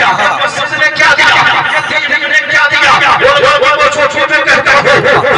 मस्जिद ने क्या दिया, ये दीन ने क्या दिया, वो छोटे में कहता हूँ